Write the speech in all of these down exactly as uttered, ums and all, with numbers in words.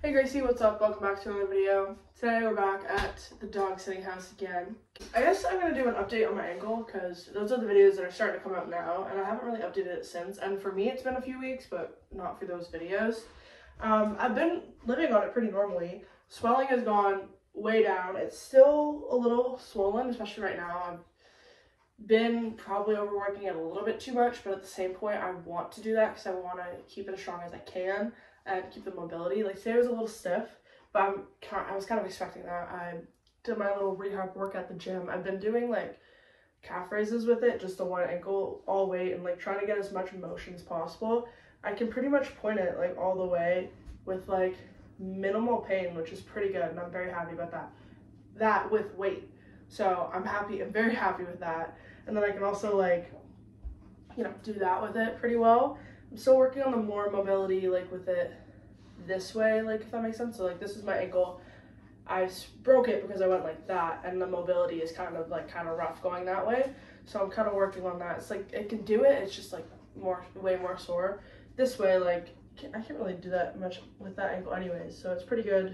Hey Gracie, what's up? Welcome back to another video. Today we're back at the dog sitting house again. I guess I'm going to do an update on my ankle because those are the videos that are starting to come out now and I haven't really updated it since. And for me it's been a few weeks, but not for those videos. Um, I've been living on it pretty normally. Swelling has gone way down. It's still a little swollen, especially right now. I've been probably overworking it a little bit too much, but at the same point I want to do that because I want to keep it as strong as I can and keep the mobility. Like today was a little stiff, but I'm I was kind of expecting that. I did my little rehab work at the gym. I've been doing like calf raises with it, just the one ankle, all weight, and like trying to get as much motion as possible. I can pretty much point it like all the way with like minimal pain, which is pretty good, and I'm very happy about that. That with weight. So I'm happy, I'm very happy with that. And then I can also like, you know, do that with it pretty well. I'm still working on the more mobility, like with it this way, like if that makes sense. So like this is my ankle. I broke it because I went like that, and the mobility is kind of like kind of rough going that way. So I'm kind of working on that. It's like it can do it. It's just like more, way more sore. This way, like I can't really do that much with that ankle anyways. So it's pretty good.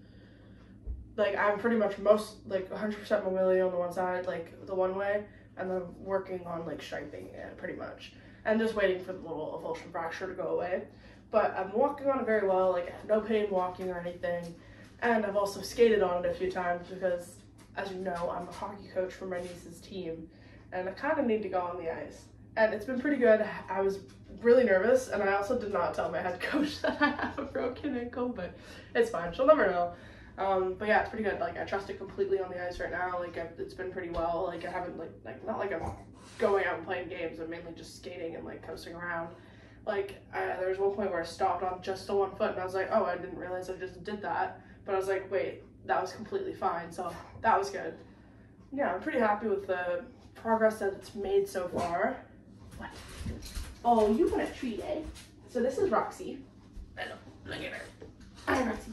Like I'm pretty much most like one hundred percent mobility on the one side, like the one way, and then working on like strengthening it pretty much. And just waiting for the little avulsion fracture to go away. But I'm walking on it very well, like I have no pain walking or anything. And I've also skated on it a few times because, as you know, I'm a hockey coach for my niece's team. And I kind of need to go on the ice. And it's been pretty good. I was really nervous, and I also did not tell my head coach that I have a broken ankle, but it's fine. She'll never know. Um, but yeah, it's pretty good. Like I trust it completely on the ice right now. Like I've, it's been pretty well. Like I haven't like like not like I'm going out and playing games. I'm mainly just skating and like coasting around. Like I, there was one point where I stopped on just the one foot, and I was like, oh, I didn't realize I just did that. But I was like, wait, that was completely fine. So that was good. Yeah, I'm pretty happy with the progress that it's made so far. What? Oh, you want a treat, eh? So this is Roxy. I know. Look at her. Hi, Roxy.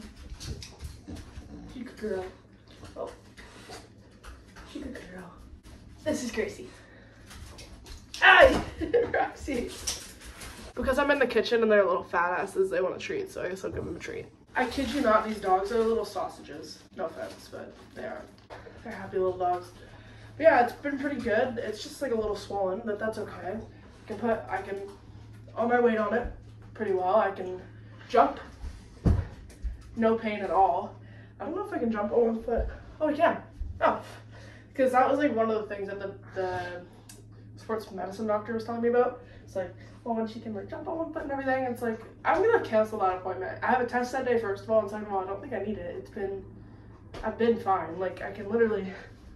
She good girl. Oh. She good girl. This is Gracie. Hi, Roxy. Because I'm in the kitchen and they're little fat asses, they want a treat, so I guess I'll give them a treat. I kid you not, these dogs are little sausages. No offense, but they are. They're happy little dogs. But yeah, it's been pretty good. It's just like a little swollen, but that's okay. I can put, I can, all my weight on it pretty well. I can jump. No pain at all. I don't know if I can jump on one foot. Oh, I can. Oh, because that was like one of the things that the, the sports medicine doctor was telling me about. It's like, well, when she can like jump on one foot and everything, it's like, I'm gonna cancel that appointment. I have a test that day, first of all, and second of all, I don't think I need it. It's been, I've been fine. Like, I can literally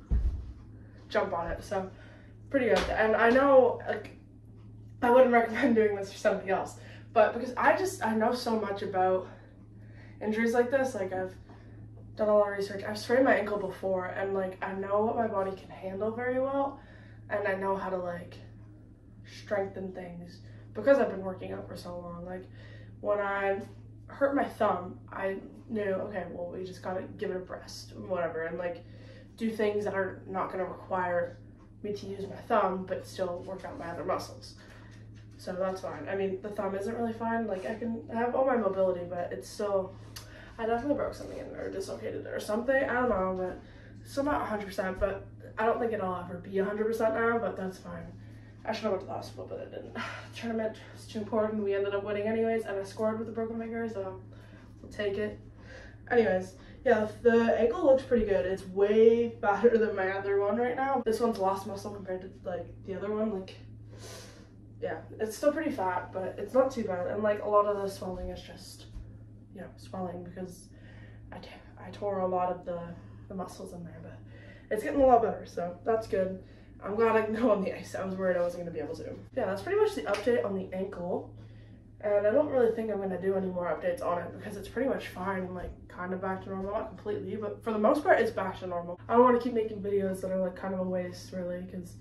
jump on it, so pretty good. And I know, like, I wouldn't recommend doing this for something else, but because I just, I know so much about injuries like this. Like, I've done a lot of research. I've sprained my ankle before, and like I know what my body can handle very well, and I know how to like strengthen things because I've been working out for so long. Like when I hurt my thumb, I knew, okay, well, we just gotta give it a rest, whatever, and like do things that are not gonna require me to use my thumb, but still work out my other muscles. So that's fine. I mean, the thumb isn't really fine. Like I can have all my mobility, but it's still, I definitely broke something in or dislocated it or something. I don't know, but still not one hundred percent, but I don't think it'll ever be one hundred percent now, but that's fine. I should have went to the hospital, but I didn't. The tournament was too important. We ended up winning anyways, and I scored with a broken finger, so we'll take it. Anyways, yeah, the ankle looks pretty good. It's way fatter than my other one right now. This one's lost muscle compared to like the other one. Like, yeah, it's still pretty fat, but it's not too bad. And like a lot of the swelling is just, you know, swelling because I, t I tore a lot of the, the muscles in there, but it's getting a lot better, so that's good. I'm glad I can go on the ice. I was worried I wasn't going to be able to. Yeah, that's pretty much the update on the ankle, and I don't really think I'm going to do any more updates on it because it's pretty much fine, like kind of back to normal, not completely, but for the most part it's back to normal. I don't want to keep making videos that are like kind of a waste really, because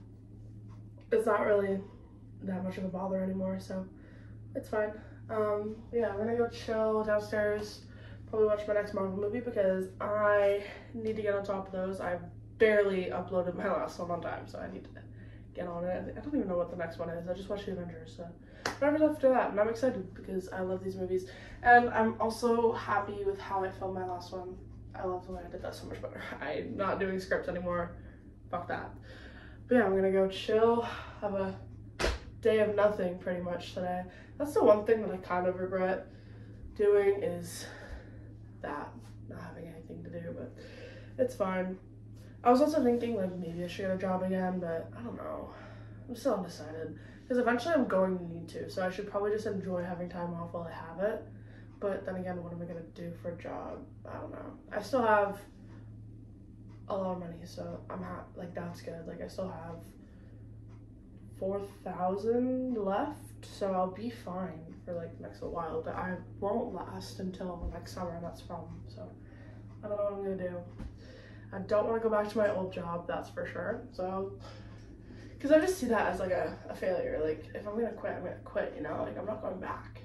it's not really that much of a bother anymore, so it's fine. Um, yeah, I'm gonna go chill downstairs, probably watch my next Marvel movie because I need to get on top of those. I barely uploaded my last one on time, so I need to get on it. I don't even know what the next one is. I just watched the Avengers, so whatever's after that. And I'm excited because I love these movies. And I'm also happy with how I filmed my last one. I love the way I did that so much better. I'm not doing scripts anymore. Fuck that. But yeah, I'm gonna go chill, have a day of nothing pretty much today. That's the one thing that I kind of regret doing is that, not having anything to do, but it's fine. I was also thinking like maybe I should get a job again, but I don't know. I'm still undecided because eventually I'm going to need to, so I should probably just enjoy having time off while I have it. But then again, what am I gonna do for a job? I don't know. I still have a lot of money, so I'm ha- like that's good. Like I still have four thousand left, so I'll be fine for like the next little while, but I won't last until next summer, and that's the problem. So I don't know what I'm gonna do. I don't want to go back to my old job, that's for sure. So because I just see that as like a, a failure. Like if I'm gonna quit, I'm gonna quit, you know, like I'm not going back.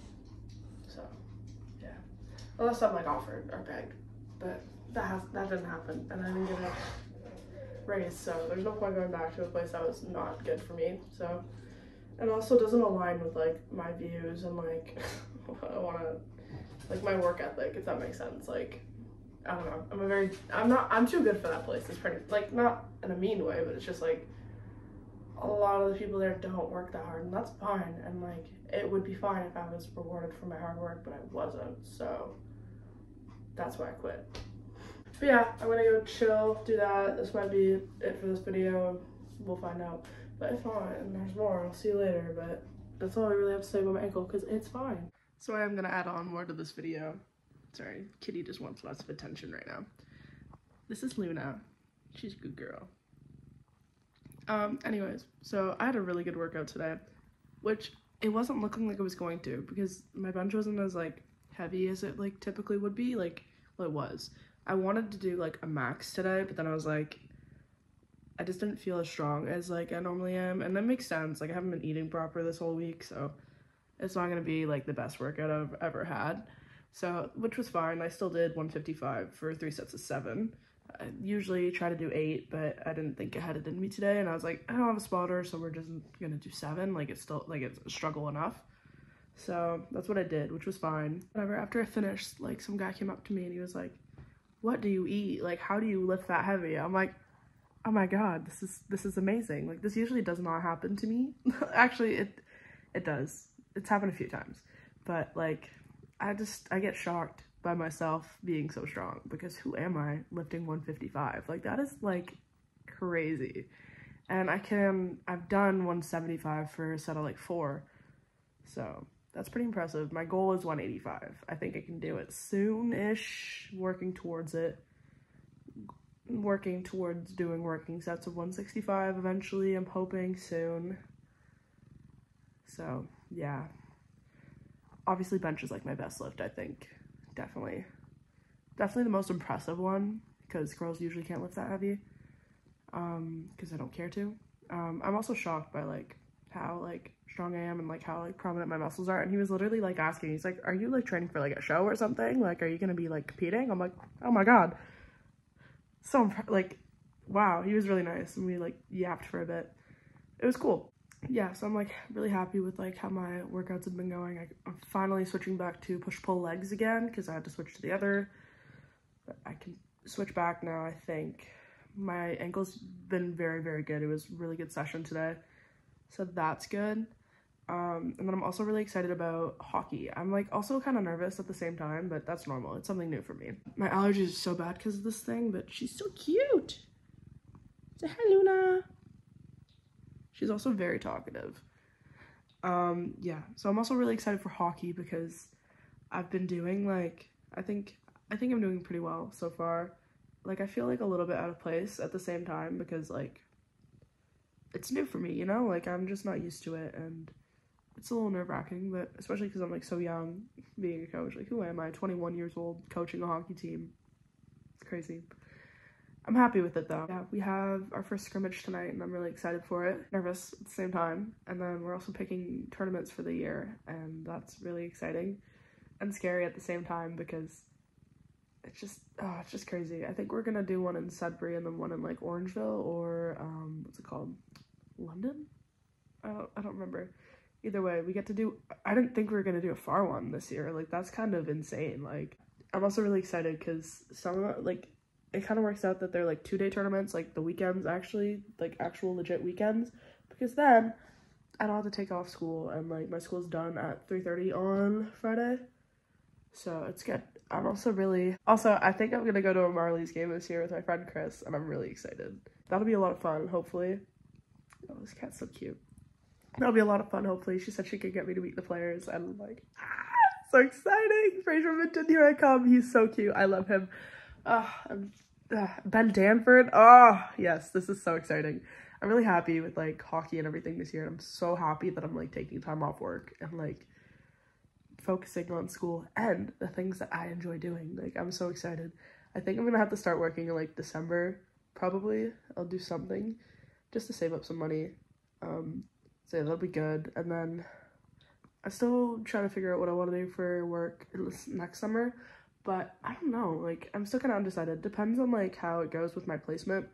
So yeah, unless I'm like offered or begged, but that has that didn't happen, and I didn't get a raise, so there's no point going back to a place that was not good for me. So, and also doesn't align with like my views and like I want to like my work ethic, if that makes sense. Like I don't know, I'm a very I'm not I'm too good for that place. It's pretty like not in a mean way, but it's just like a lot of the people there don't work that hard, and that's fine. And like it would be fine if I was rewarded for my hard work, but I wasn't. So that's why I quit. But yeah, I'm gonna go chill, do that. This might be it for this video. We'll find out. But if not, and there's more, I'll see you later. But that's all I really have to say about my ankle, because it's fine. So I am gonna add on more to this video. Sorry, Kitty just wants lots of attention right now. This is Luna. She's a good girl. Um, anyways, so I had a really good workout today, which it wasn't looking like it was going to, because my bench wasn't as like heavy as it like typically would be. Like, well, it was. I wanted to do like a max today, but then I was like, I just didn't feel as strong as like I normally am, and that makes sense. Like I haven't been eating proper this whole week, so it's not gonna be like the best workout I've ever had. So, which was fine. I still did one fifty-five for three sets of seven. I usually try to do eight, but I didn't think I had it in me today, and I was like, I don't have a spotter, so we're just gonna do seven. Like it's still like it's a struggle enough. So that's what I did, which was fine. Whatever. After I finished, like some guy came up to me and he was like, what do you eat? Like, how do you lift that heavy? I'm like, oh my god, this is this is amazing. Like, this usually does not happen to me. Actually, it it does. It's happened a few times. But, like, I just, I get shocked by myself being so strong, because who am I lifting one fifty-five? Like, that is, like, crazy. And I can, I've done one seventy-five for a set of, like, four. So that's pretty impressive. My goal is one eighty-five. I think I can do it soon-ish, working towards it. Working towards doing working sets of one sixty-five eventually, I'm hoping soon. So, yeah. Obviously, bench is like my best lift, I think. Definitely. Definitely the most impressive one, because girls usually can't lift that heavy. Um, because I don't care to. Um, I'm also shocked by, like, how, like, strong I am and, like, how, like, prominent my muscles are. And he was literally, like, asking, he's like, are you, like, training for, like, a show or something? Like, are you gonna be, like, competing? I'm like, oh my god. So, like, wow, he was really nice, and we, like, yapped for a bit. It was cool. Yeah, so I'm, like, really happy with, like, how my workouts have been going. I, I'm finally switching back to push-pull legs again, because I had to switch to the other. But I can switch back now, I think. My ankle's been very, very good. It was a really good session today, so that's good. Um, and then I'm also really excited about hockey. I'm, like, also kind of nervous at the same time, but that's normal. It's something new for me. My allergies are so bad because of this thing, but she's so cute. Say hi, Luna. She's also very talkative. Um, yeah, so I'm also really excited for hockey because I've been doing, like, I think, I think I'm doing pretty well so far. Like, I feel, like, a little bit out of place at the same time because, like, it's new for me, you know? Like, I'm just not used to it, and it's a little nerve-wracking, but especially because I'm, like, so young being a coach. Like, who am I? twenty-one years old, coaching a hockey team. It's crazy. I'm happy with it, though. Yeah, we have our first scrimmage tonight, and I'm really excited for it. Nervous at the same time. And then we're also picking tournaments for the year, and that's really exciting and scary at the same time because it's just, oh, it's just crazy. I think we're gonna do one in Sudbury and then one in, like, Orangeville or, um, what's it called? London? I don't, I don't remember. either way, we get to do, I didn't think we were going to do a far one this year. Like, that's kind of insane. Like, I'm also really excited because some of, like, it kind of works out that they're, like, two-day tournaments, like, the weekends, actually, like, actual legit weekends, because then I don't have to take off school, and, like, my school's done at three thirty on Friday, so it's good. I'm also really, also, I think I'm gonna go to a Marlies game this year with my friend Chris, and I'm really excited. That'll be a lot of fun, hopefully. Oh, this cat's so cute. That'll be a lot of fun, hopefully. She said she could get me to meet the players, and I'm like, ah, so exciting! Fraser Minton, here I come. He's so cute. I love him. Uh, uh, Ben Danford. Oh, yes, this is so exciting. I'm really happy with, like, hockey and everything this year, and I'm so happy that I'm, like, taking time off work and, like, focusing on school and the things that I enjoy doing. Like, I'm so excited. I think I'm gonna have to start working in, like, December, probably. I'll do something just to save up some money. Um, so yeah, that'll be good. And then I'm still trying to figure out what I want to do for work this next summer, but I don't know. Like, I'm still kind of undecided. Depends on, like, how it goes with my placement.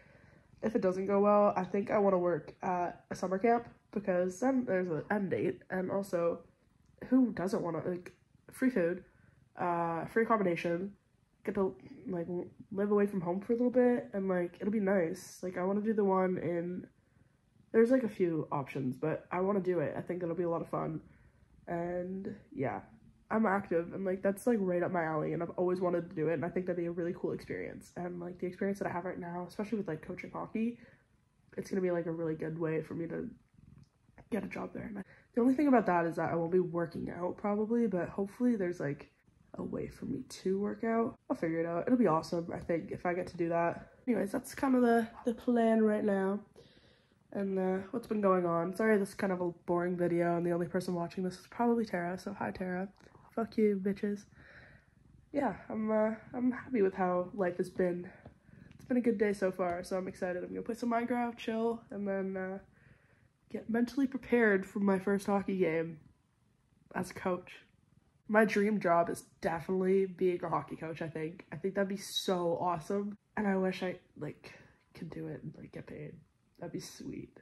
If it doesn't go well, I think I want to work at a summer camp, because then there's an end date, and also, who doesn't want to, like, free food, uh, free accommodation, get to, like, live away from home for a little bit, and, like, it'll be nice. Like, I want to do the one in, there's, like, a few options, but I want to do it. I think it'll be a lot of fun, and, yeah, I'm active, and, like, that's, like, right up my alley, and I've always wanted to do it, and I think that'd be a really cool experience, and, like, the experience that I have right now, especially with, like, coaching hockey, it's gonna be, like, a really good way for me to get a job there. And the only thing about that is that I won't be working out, probably, but hopefully there's, like, a way for me to work out. I'll figure it out. It'll be awesome, I think, if I get to do that. Anyways, that's kind of the, the plan right now, and uh, what's been going on. Sorry, this is kind of a boring video, and the only person watching this is probably Tara, so hi, Tara. Fuck you, bitches. Yeah, I'm uh, I'm happy with how life has been. It's been a good day so far, so I'm excited. I'm gonna play some Minecraft, chill, and then uh, get mentally prepared for my first hockey game as a coach. My dream job is definitely being a hockey coach, I think. I think that'd be so awesome, and I wish I, like, could do it and, like, get paid. That'd be sweet,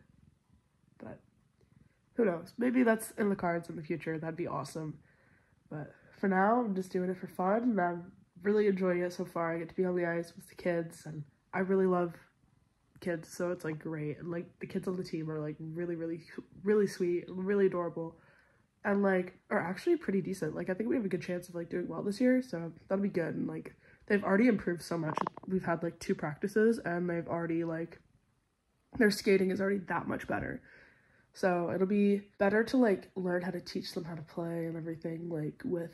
but who knows? Maybe that's in the cards in the future. That'd be awesome. But for now, I'm just doing it for fun, and I'm really enjoying it so far. I get to be on the ice with the kids, and I really love kids, so it's, like, great. And, like, the kids on the team are, like, really, really, really sweet, really adorable, and, like, are actually pretty decent. Like, I think we have a good chance of, like, doing well this year, so that'll be good. And, like, they've already improved so much. We've had, like, two practices, and they've already, like, their skating is already that much better. So it'll be better to, like, learn how to teach them how to play and everything, like, with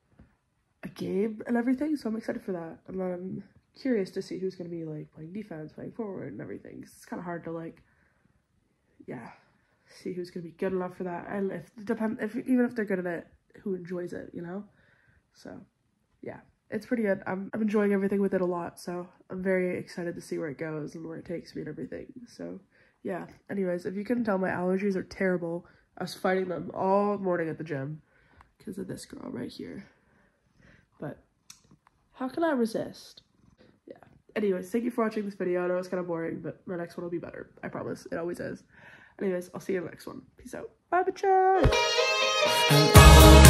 a game and everything. So I'm excited for that. And I'm curious to see who's going to be, like, playing defense, playing forward and everything. It's kind of hard to, like, yeah, see who's going to be good enough for that. And if, depend, if even if they're good at it, who enjoys it, you know? So, yeah, it's pretty good. I'm, I'm enjoying everything with it a lot. So I'm very excited to see where it goes and where it takes me and everything. So yeah, anyways, if you couldn't tell, my allergies are terrible. I was fighting them all morning at the gym because of this girl right here. But how can I resist? Yeah. Anyways, thank you for watching this video. I know it's kind of boring, but my next one will be better. I promise. It always is. Anyways, I'll see you in the next one. Peace out. Bye, bitches!